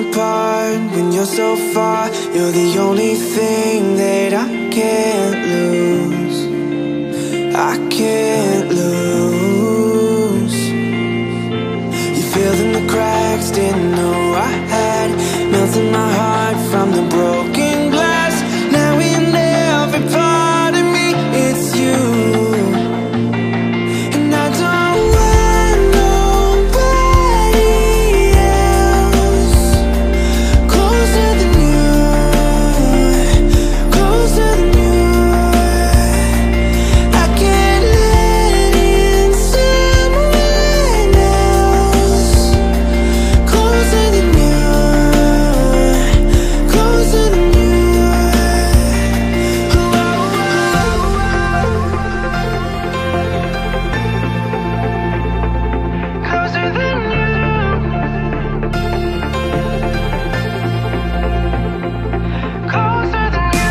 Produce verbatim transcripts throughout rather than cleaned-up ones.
apart when you're so far. You're the only thing that I can't lose. I can't lose. You filled in the cracks, didn't know I had. Melting my heart from the broken glass. Now in every part of me, it's you. And I don't want nobody else closer than you, closer than you. I can't let in someone else closer than you, closer than you. Closer than you. Closer than you.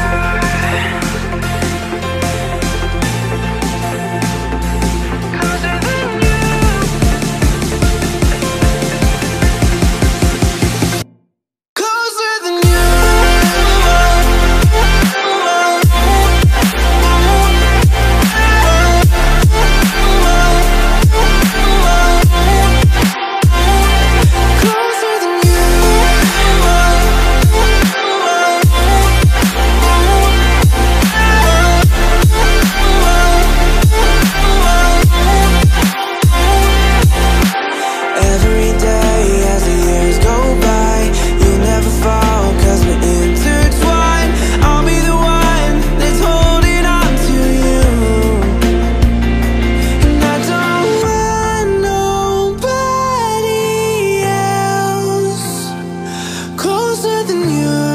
Closer than you. Closer than you. Closer than you. Every day as the years go by, you'll never fall, cause we're intertwined. I'll be the one that's holding on to you. And I don't want nobody else closer than you.